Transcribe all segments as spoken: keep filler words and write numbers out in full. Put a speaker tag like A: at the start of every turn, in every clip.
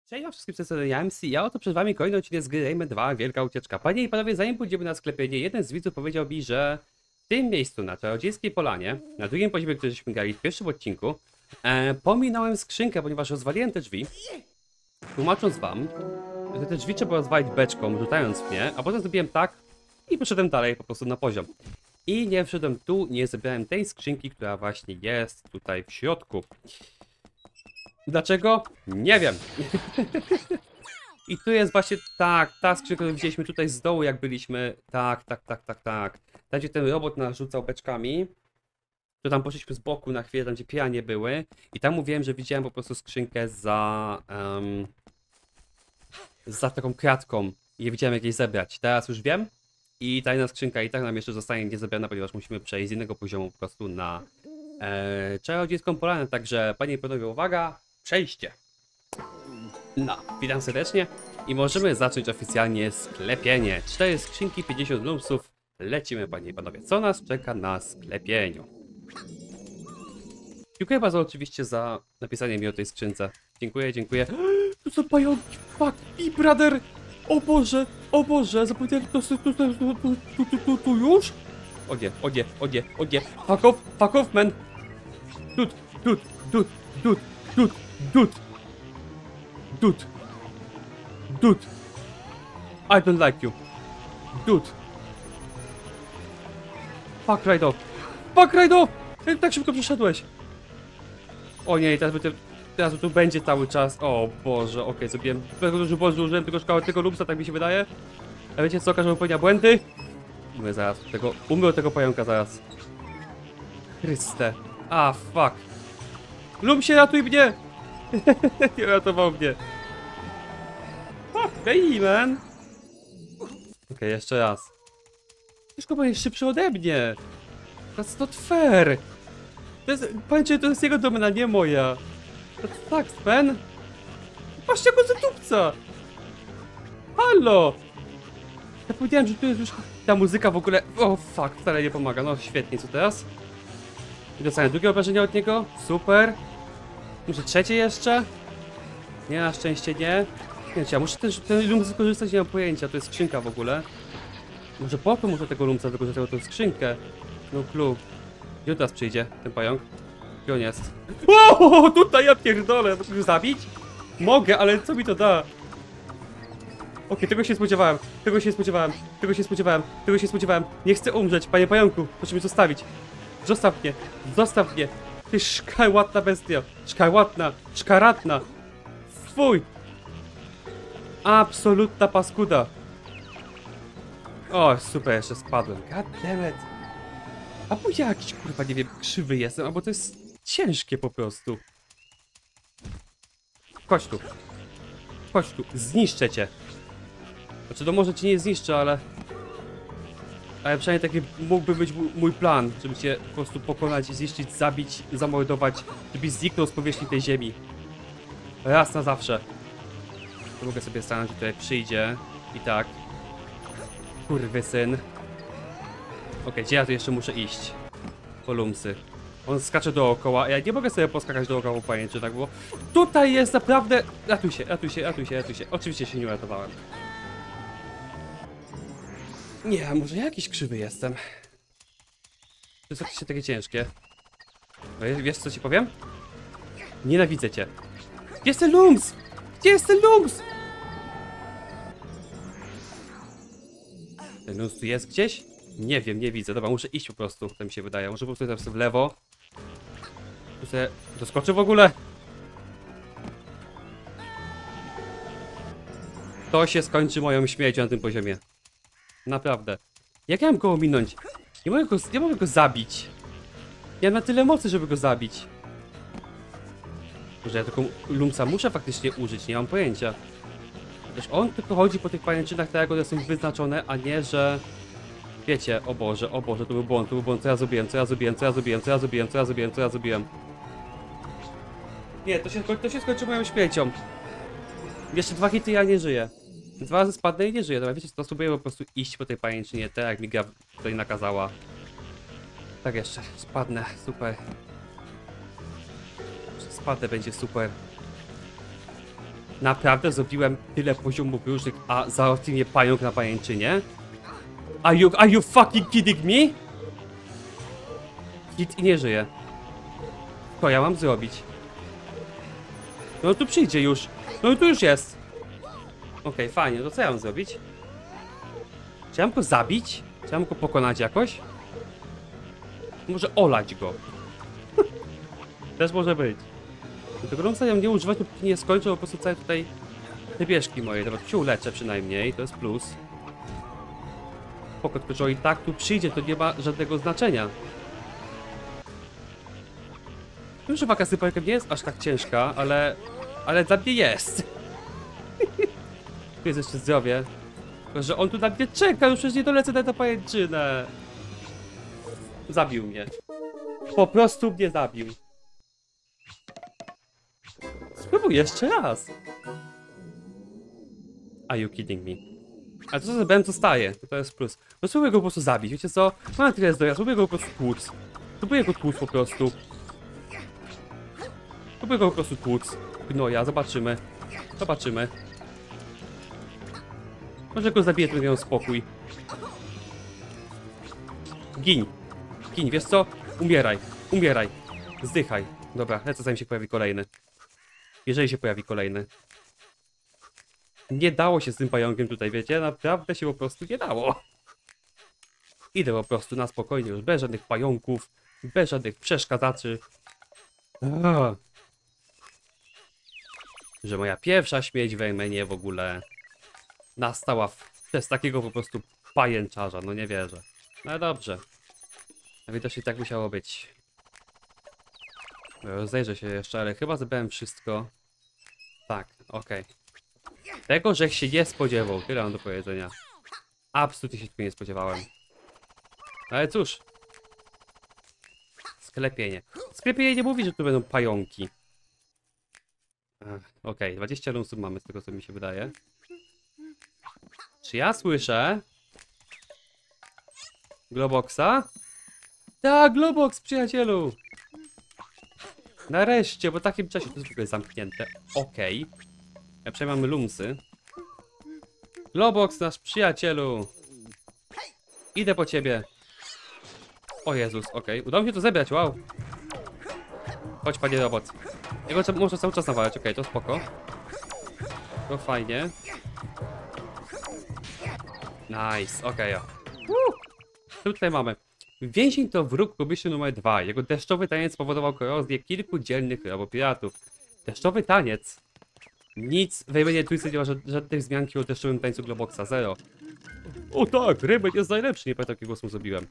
A: Cześć wszystkim, z tej strony ja M C, ja oto przed wami kolejny odcinek z gry Rayman dwa, Wielka Ucieczka. Panie i panowie, zanim pójdziemy na sklepienie, jeden z widzów powiedział mi, że w tym miejscu, na Czarodziejskiej Polanie, na drugim poziomie, który żeśmy grali w pierwszym odcinku, e, pominąłem skrzynkę, ponieważ rozwaliłem te drzwi, tłumacząc wam, że te drzwi trzeba rozwalić beczką, rzucając w nie, a potem zrobiłem tak i poszedłem dalej po prostu na poziom. I nie wszedłem tu, nie zebrałem tej skrzynki, która właśnie jest tutaj w środku. Dlaczego? Nie wiem. I tu jest właśnie tak, ta skrzynka, którą widzieliśmy tutaj z dołu, jak byliśmy. Tak, tak, tak, tak, tak. Tam, gdzie ten robot nas rzucał beczkami. To tam poszliśmy z boku na chwilę, tam gdzie piranie były. I tam mówiłem, że widziałem po prostu skrzynkę za... Um, za taką kratką. I nie wiedziałem, jak jej zebrać. Teraz już wiem. I tajna skrzynka i tak nam jeszcze zostanie niezebrana, ponieważ musimy przejść z innego poziomu po prostu na e, Czarodziejską Polanę. Także, panie i panowie, uwaga, przejście. No, witam serdecznie i możemy zacząć oficjalnie sklepienie. cztery skrzynki, pięćdziesiąt lumsów. Lecimy, panie i panowie. Co nas czeka na sklepieniu? Dziękuję bardzo oczywiście za napisanie mi o tej skrzynce. Dziękuję, dziękuję. Tu są pająki, fuck me, brother! O Boże, o Boże, zapomniałem, to tu, tu, tu, tu, tu, tu, tu już? O nie, o nie, o nie, o nie, fuck off, fuck off, man! Dud, dud, dud, dud, dud, dud. Dude. Dude. I don't like you. Dude. Fuck right off. Fuck right off! Jak tak szybko przeszedłeś? O nie, teraz, by teraz tu będzie cały czas. O Boże, okej, okay, zrobiłem. Bardzo dużo błędów, użyłem tego szkoły, tego lubsa, tak mi się wydaje. A wiecie co, każdy popełnia błędy? Umrę zaraz. Tego, umrę od tego pająka zaraz. Chryste. A, fuck. Lumsie, ratuj mnie! Nie ratował mnie. Hej, man! Okej, okay, jeszcze raz. Tylko jest szybszy ode mnie. That's not fair. To jest, pamiętajcie, to jest jego domena, nie moja. That's fact, man. Patrzcie, jak on zatupca. Halo! Ja powiedziałem, że tu jest już... Ta muzyka w ogóle... O, oh, fuck, wcale nie pomaga. No, świetnie, co teraz? I dostanę drugie obrażenie od niego. Super. Może trzecie jeszcze? Nie, na szczęście nie. Nie, ja muszę też ten lump wykorzystać, nie mam pojęcia, to jest skrzynka w ogóle. Może po to muszę tego lumpca wykorzystać, tą skrzynkę. No clue. Gdzie teraz przyjdzie ten pająk? Gdzie on jest? O, tutaj ja pierdolę, mogę go zabić? Mogę, ale co mi to da? Okej, okay, tego się spodziewałem, tego się spodziewałem, tego się spodziewałem, tego się spodziewałem. Nie chcę umrzeć, panie pająku, proszę mnie zostawić. Zostaw mnie, zostaw mnie. Ty szkarłatna bestia, szkarłatna, szkaratna. Fuj. Absolutna paskuda. O, super, jeszcze spadłem. God damn it. Albo ja jakiś, kurwa, nie wiem, krzywy jestem, albo to jest ciężkie po prostu. Chodź tu. Chodź tu, zniszczę cię. Znaczy, to może cię nie zniszczę, ale... Ale przynajmniej taki mógłby być mój plan, żeby cię po prostu pokonać, zniszczyć, zabić, zamordować, żebyś zniknął z powierzchni tej ziemi. Raz na zawsze. To mogę sobie stanąć, że tutaj przyjdzie. I tak. Kurwysyn. Okej, okay, gdzie ja tu jeszcze muszę iść? Po lumsy. On skacze dookoła. Ja nie mogę sobie poskakać dookoła, panie, czy tak było? Tutaj jest naprawdę... Ratuj się, ratuj się, ratuj się, ratuj się. Oczywiście się nie uratowałem. Nie, może ja jakiś krzywy jestem. To jest oczywiście takie ciężkie. Wiesz, co ci powiem? Nienawidzę cię. Gdzie jest ten lums? Gdzie jest ten lums? Ten lums tu jest gdzieś? Nie wiem, nie widzę. Dobra, muszę iść po prostu, tak mi się wydaje. Może po prostu teraz w lewo. Tu sobie doskoczę w ogóle. To się skończy moją śmiercią na tym poziomie. Naprawdę. Jak ja mam go ominąć? Nie mogę go, nie mogę go zabić. Ja mam na tyle mocy, żeby go zabić. Może ja tylko lumpsa muszę faktycznie użyć, nie mam pojęcia. Też on tylko chodzi po tych pajęczynach tak, jak one są wyznaczone, a nie, że... Wiecie, o Boże, o Boże, to był błąd, to był błąd, co ja zrobiłem, co ja zrobiłem, co ja zrobiłem, co ja zrobiłem, co ja zrobiłem, co ja zrobiłem. Nie, to się, to się skończy moją śmiercią. Jeszcze dwa hity, ja nie żyję. Dwa razy spadnę i nie żyję. Dobra, wiecie co, spróbuję po prostu iść po tej pajęczynie, tak jak mi gra tutaj nakazała. Tak jeszcze, spadnę, super. Spadnę, będzie super. Naprawdę zrobiłem tyle poziomów różnych, a załatwił mnie pająk na pajęczynie? Are you, are you fucking kidding me? Hit i nie żyje. Co ja mam zrobić? No tu przyjdzie już. No tu już jest. Okej, okay, fajnie, to co ja mam zrobić? Czy ja mam go zabić? Czy ja mam go pokonać jakoś? Może olać go. Też może być. Do tego ja nie używać, dopóki nie skończę, po prostu całe tutaj te bieżki moje. Teraz się uleczę przynajmniej, to jest plus. Spoko, tylko że i tak tu przyjdzie, to nie ma żadnego znaczenia. Wiem, że walka z tym nie jest aż tak ciężka, ale... ale dla mnie jest. Tu jest jeszcze zdrowie. Tylko, że on tu na mnie czeka, już przecież nie dolecę na tę pajęczynę. Zabił mnie. Po prostu mnie zabił. Spróbuj jeszcze raz. Are you kidding me? Ale to co zebrałem, to staje. To jest plus. No spróbuję go po prostu zabić. Wiecie co? Mam tyle zdrowia, spróbuję go po prostu tłuc. Spróbuję go tłuc po prostu. Spróbuję go po prostu tłuc. Gnoja, zobaczymy. Zobaczymy. Może go zabiję, to będzie miał spokój. Gin. Gin, wiesz co? Umieraj. Umieraj. Zdychaj. Dobra, lecę zanim się pojawi kolejny. Jeżeli się pojawi kolejny. Nie dało się z tym pająkiem tutaj, wiecie? Naprawdę się po prostu nie dało. Idę po prostu na spokojnie, już bez żadnych pająków, bez żadnych przeszkadzaczy. Ah. Że moja pierwsza śmierć w Raymanie w ogóle nastała w, przez takiego po prostu pajęczarza, no nie wierzę. No dobrze. Widocznie tak musiało być. Rozejrzę się jeszcze, ale chyba zebrałem wszystko. Tak, okej. Okay. Tego, że się nie spodziewał, tyle mam do powiedzenia. Absolutnie się tego nie spodziewałem. Ale cóż. Sklepienie. Sklepienie nie mówi, że tu będą pająki. Okej, okay. dwadzieścia lumsów mamy z tego, co mi się wydaje. Czy ja słyszę Globoxa? Tak, Globox, przyjacielu! Nareszcie, po takim czasie to jest w ogóle zamknięte. Okej. Okay. Ja przynajmniej mamy lumsy. Globox, nasz przyjacielu! Idę po ciebie. O Jezus, okej. Okay. Udało mi się to zebrać, wow. Chodź, panie robot. Jego trzeba, muszę cały czas nawalać, okej, okay, to spoko. To fajnie. Nice, okej. Okay. Co tutaj mamy? Więzień to wróg Kubyszy numer dwa. Jego deszczowy taniec spowodował korozję kilku dzielnych robopiratów. Deszczowy taniec? Nic w Raymanie Twisted nie ma żadnych wzmianki o deszczowym tańcu Globoxa, zero. O tak, Rayman jest najlepszy, nie pamiętam jakiego głosu zrobiłem.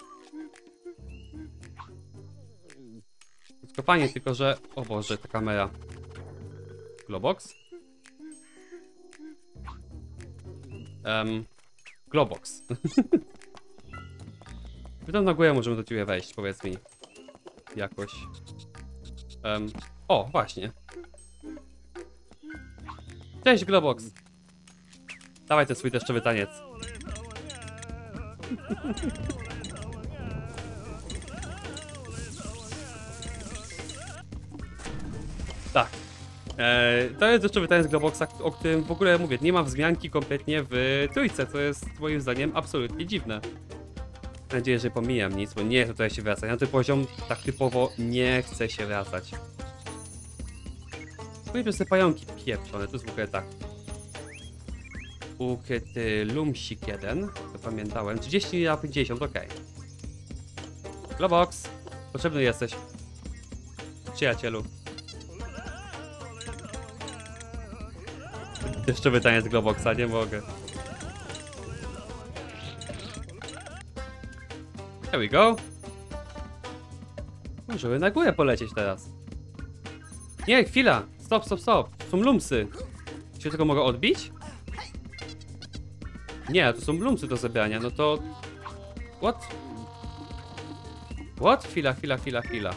A: Tylko fajnie, tylko że... O Boże, ta kamera. Globox? Um, Globox. Pytam na górę, możemy do ciebie wejść, powiedz mi. Jakoś. Um, o, właśnie. Cześć, Globox. Dawaj ten swój deszczowy taniec. Tak. Eee, to jest deszczowy taniec Globoxa, o którym w ogóle mówię, nie ma wzmianki kompletnie w trójce, co jest moim zdaniem absolutnie dziwne. Mam nadzieję, że pomijam nic, bo nie chcę tutaj się wracać. Na ten poziom tak typowo nie chcę się wracać. Pójdę sobie pająki pieprzone, to jest w ogóle tak. Ukryty lumsik jeden, to pamiętałem. trzydzieści na pięćdziesiąt, okej. Okay. Globox, potrzebny jesteś. Przyjacielu. Deszczowy taniec Globoxa, nie mogę. There we go. Możemy na górę polecieć teraz. Nie, chwila. Stop, stop, stop. Są lumsy. Czy tego mogę odbić? Nie, to są lumsy do zebrania. No to... What? What? Chwila, chwila, chwila, chwila.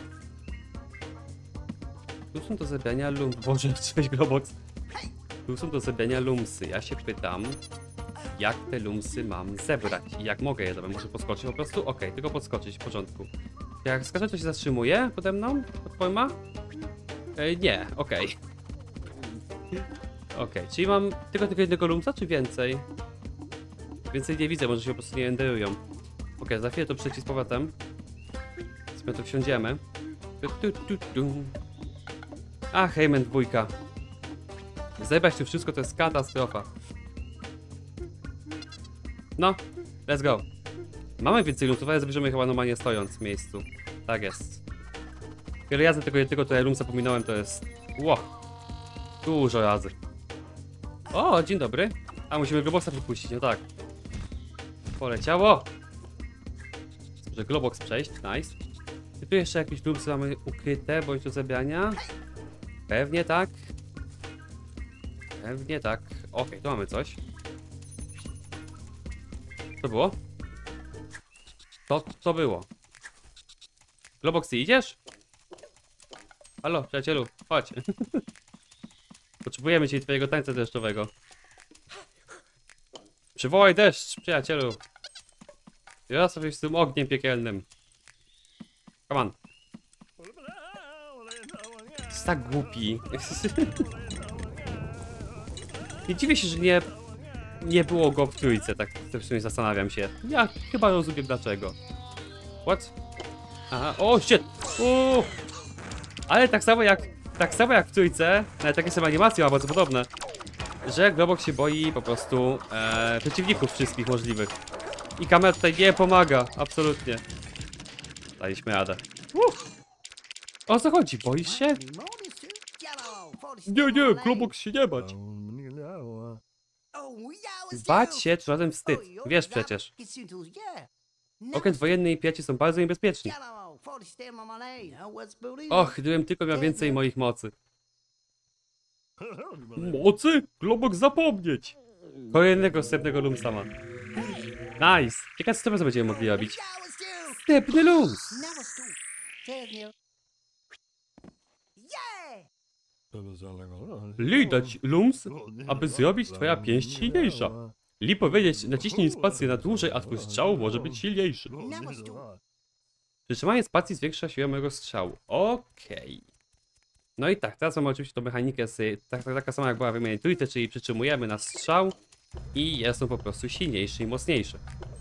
A: Tu są do zebrania lum... Boże, cześć Globox. Tu są do zebrania lumsy. Ja się pytam, jak te lumsy mam zebrać i jak mogę je zebrać? Muszę podskoczyć po prostu? Okej, okay, tylko podskoczyć, w porządku. Jak skaczę, to się zatrzymuje pode mną? Platforma? Yy, nie, okej. Okay. Okej, czyli mam tylko tego jednego lumsa, czy więcej? Więcej nie widzę, może się po prostu nie enderują. Okej, za chwilę to przejdzie z powrotem. Sobie tu wsiądziemy. Tu, tu, tu, tu. A, Heyman dwójka. Zebrać tu wszystko to jest katastrofa. No, let's go. Mamy więcej lumsów, ale zabierzemy chyba normalnie stojąc w miejscu. Tak jest. Wiele razy tego jednego tutaj lumsa pominąłem, to jest... Ło! Dużo razy. O, dzień dobry. A, musimy Globoxa wypuścić, no tak. Poleciało. Może Globox przejść, nice. I tu jeszcze jakieś lumsy mamy ukryte, bądź do zebrania. Pewnie tak. Pewnie tak. Okej, okay, tu mamy coś. Co było? Co to było? Globox, ty idziesz? Halo, przyjacielu, chodź. Potrzebujemy cię i twojego tańca deszczowego. Przywołaj deszcz, przyjacielu. Ja sobie z tym ogniem piekielnym. Come on. Jest tak głupi. Nie dziwię się, że nie... Nie było go w trójce, tak w sumie zastanawiam się. Ja chyba rozumiem dlaczego. What? Aha, o, shit! Uuu. Ale tak samo jak... Tak samo jak w trójce, nawet takie same animacje ma bardzo podobne. Że Globox się boi po prostu e, przeciwników wszystkich możliwych. I kamera tutaj nie pomaga, absolutnie. Daliśmy radę. Uh. O co chodzi? Boisz się? Nie, nie, Globox się nie bać. Bać się, to żaden wstyd. Wiesz przecież. Okręt wojenny i piraci są bardzo niebezpieczni. Och, gdybym tylko miał więcej moich mocy. Mocy? Globox zapomnieć! Kolejnego wstępnego lumsa ma. Nice! Ciekawe co będziemy mogli robić. Wstępny lums! Li dać lums, aby zrobić twoja pięść silniejsza. Li powiedzieć, naciśnij spację na dłużej, a twój strzał może być silniejszy. Przytrzymanie spacji zwiększa siłę mojego strzału. Okej. Okay. No i tak, teraz mamy oczywiście tą mechanikę z, tak, tak, taka sama jak była w wymianie trójce, czyli przytrzymujemy na strzał i jest on po prostu silniejszy i mocniejszy.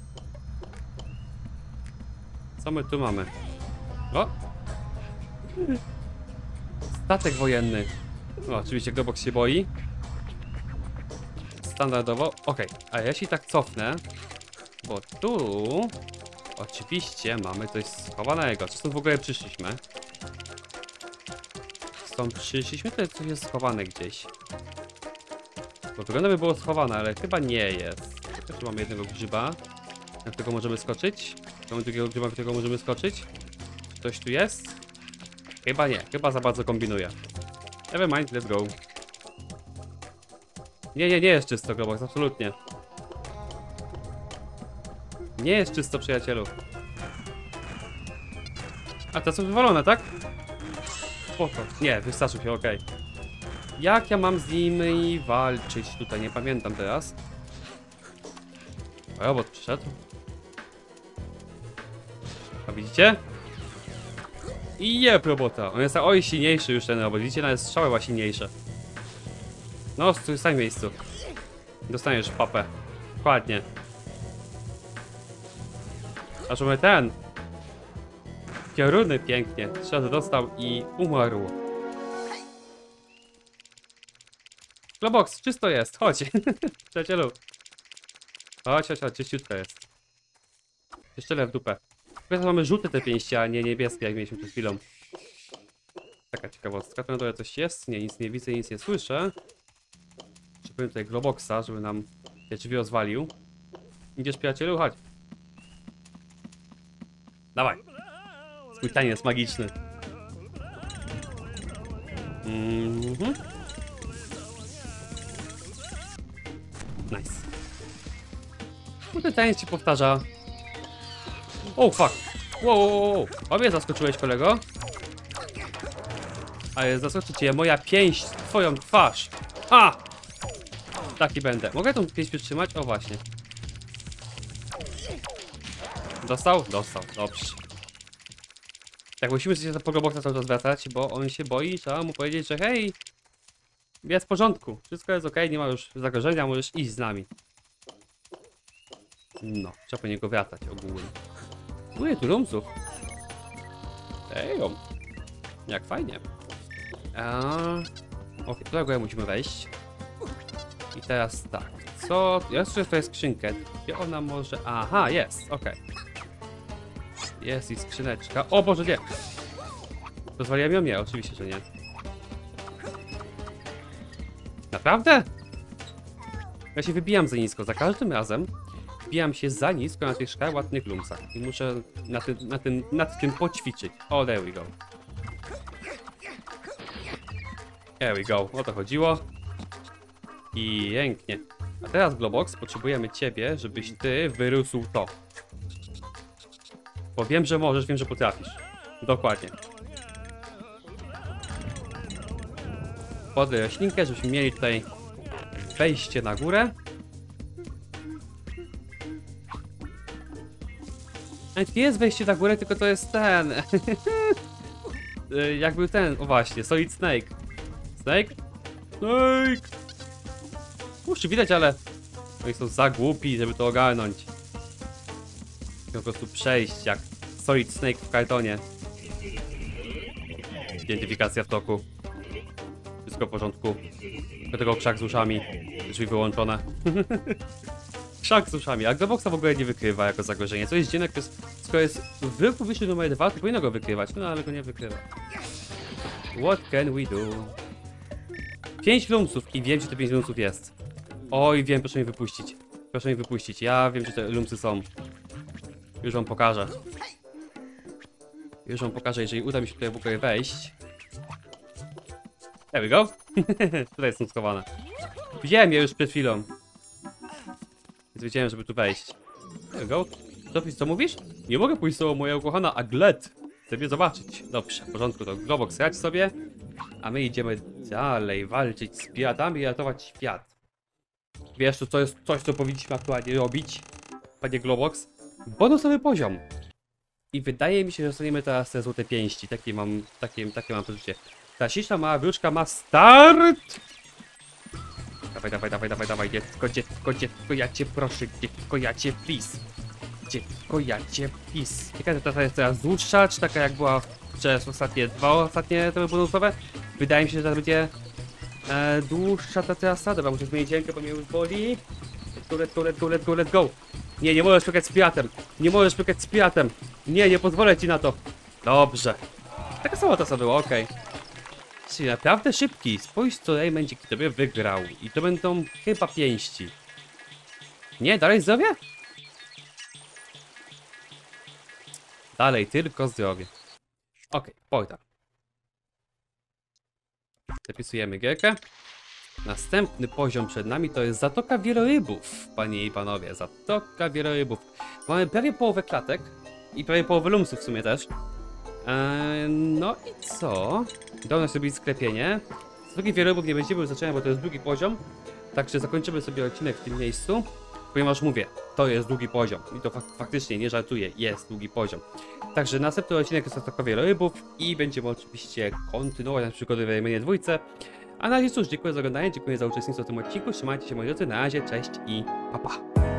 A: Co my tu mamy? O! Statek wojenny. No, oczywiście Globox się boi. Standardowo. Okej, okay. A ja się tak cofnę, bo tu oczywiście mamy coś schowanego. Czy stąd w ogóle przyszliśmy? Stąd przyszliśmy, to coś jest schowane gdzieś. Bo wygląda by było schowane, ale chyba nie jest. Też mamy jednego grzyba, na którego możemy skoczyć. Mamy drugiego grzyba, na którego możemy skoczyć. Czy coś tu jest? Chyba nie, chyba za bardzo kombinuję. Never mind, let's go. Nie, nie, nie jest czysto, Globox, absolutnie. Nie jest czysto, przyjacielu. A to są wywalone, tak? Spoko. Nie, wystarczył się, okej. Okay. Jak ja mam z nimi walczyć tutaj? Nie pamiętam teraz. Robot przyszedł. A widzicie? I jeb robota. On jest oj silniejszy już ten robot. Widzicie, nawet strzały ma silniejsze. No, stój w samym miejscu. Dostaniesz papę. Dokładnie. Aż mamy ten. Pioruny pięknie. Strzał dostał i umarł. Globox, czysto jest. Chodź. Przyjacielu. Chodź, chodź, chodź. Czyściutka jest. Jeszcze le w dupę. Teraz mamy żółte te pięści, a nie niebieskie, jak mieliśmy przed chwilą. Taka ciekawostka. Tu na dole coś jest? Nie, nic nie widzę, nic nie słyszę. Przypomnę tutaj Globoxa, żeby nam te drzwi rozwalił. Idziesz, przyjacielu? Chodź. Dawaj. Swój taniec magiczny. Mhm. Nice. No ten taniec się powtarza. O, fuck. Wow, wow, wow. Obie zaskoczyłeś, kolego. Ale zaskoczy cię moja pięść, twoją twarz. Ha! Taki będę. Mogę tą pięść przytrzymać? O, właśnie. Dostał? Dostał. Dobrze. Tak, musimy się po Globoxa cały czas wracać, bo on się boi. Trzeba mu powiedzieć, że hej, Jest w porządku. Wszystko jest ok, nie ma już zagrożenia, możesz iść z nami. No, trzeba po niego wracać ogólnie. Uje, tu rumców. Ejo. Jak fajnie. Eee, ok, do tego musimy wejść. I teraz tak. Co? Ja słyszę tutaj skrzynkę. Gdzie ona może... Aha, jest, ok. Jest i skrzyneczka. O Boże, nie! Rozwaliłem ją? Nie, oczywiście, że nie. Naprawdę? Ja się wybijam za nisko. Za każdym razem wbijam się za nisko na tych szkarłatnych lumsach. I muszę na tym, na tym, nad tym poćwiczyć. O, there we go. There we go. O to chodziło. I pięknie. A teraz, Globox, potrzebujemy ciebie, żebyś ty wyrósł to. Bo wiem, że możesz, wiem, że potrafisz. Dokładnie. Podlej roślinkę, żebyśmy mieli tutaj wejście na górę. Nie jest wejście na górę, tylko to jest ten. Jak był ten, o właśnie, Solid Snake. Snake? Snake! Muszę widać, ale oni są za głupi, żeby to ogarnąć. Po prostu przejść jak Solid Snake w kartonie. Identyfikacja w toku. Wszystko w porządku. Do tego krzak z uszami. Drzwi wyłączone. Krzak z uszami. A Globoxa w ogóle nie wykrywa jako zagrożenie. Co jest dziwne, to jest, skoro jest wróg publiczny numer dwa, to powinno go wykrywać. No ale go nie wykrywa. What can we do? Pięć lumsów i wiem, gdzie te pięć lumsów jest. Oj, wiem, proszę mnie wypuścić. Proszę mnie wypuścić. Ja wiem, gdzie te lumsy są. Już wam pokażę. Już wam pokażę, jeżeli uda mi się tutaj w ogóle wejść. There we go. Tutaj są schowane. Widziałem je już przed chwilą. Więc wiedziałem, żeby tu wejść. There we go. Co, co mówisz? Nie mogę pójść z tobą, moja ukochana Aglet. Chcę mnie zobaczyć. Dobrze, w porządku, to Globox radź sobie. A my idziemy dalej walczyć z piratami i ratować świat. Wiesz, to jest coś, co powinniśmy aktualnie robić, panie Globox? Bonusowy poziom. I wydaje mi się, że dostaniemy teraz te złote pięści. Takie mam, takie, takie mam poczucie. Ta śliczna mała wróżka ma start! Dawaj, dawaj, dawaj, dawaj, dawaj, dziecko, dziecko, dziecko, ja cię proszę, dziecko, ja cię please. Dziecko, ja cię please. Ciekawe, ta jest teraz dłuższa, czy taka jak była przez ostatnie dwa, ostatnie te bonusowe? Wydaje mi się, że teraz będzie e, dłuższa ta trasa. Dobra, muszę zmienić rękę, bo mnie już boli. Let's go, let's go, let's go, let's go, let's go. Nie, nie możesz pykać z piratem. Nie możesz pykać z piratem. Nie, nie pozwolę ci na to. Dobrze. Taka sama trasa była, okej. Okay. Czyli naprawdę szybki. Spójrz, co Rayman dzięki tobie wygrał. I to będą chyba pięści. Nie, dalej zdrowie? Dalej, tylko zdrowie. Okej, okay, portal. Zapisujemy gierkę. Następny poziom przed nami to jest Zatoka Wielorybów, panie i panowie. Zatoka Wielorybów. Mamy prawie połowę klatek. I prawie połowę lumsów w sumie też. Eee, no i co? Udało nam się zrobić sklepienie. Zatoki Wielorybów nie będziemy już zaczynać, bo to jest drugi poziom. Także zakończymy sobie odcinek w tym miejscu. Ponieważ mówię, to jest długi poziom. I to fak faktycznie, nie żartuję, jest długi poziom. Także następny odcinek jest Zatoka Wielorybów. I będziemy oczywiście kontynuować nasze przygody w Raymanie dwójce. A na razie cóż, dziękuję za oglądanie, dziękuję za uczestnictwo w tym odcinku. Trzymajcie się moi drodzy, na razie, cześć i pa pa.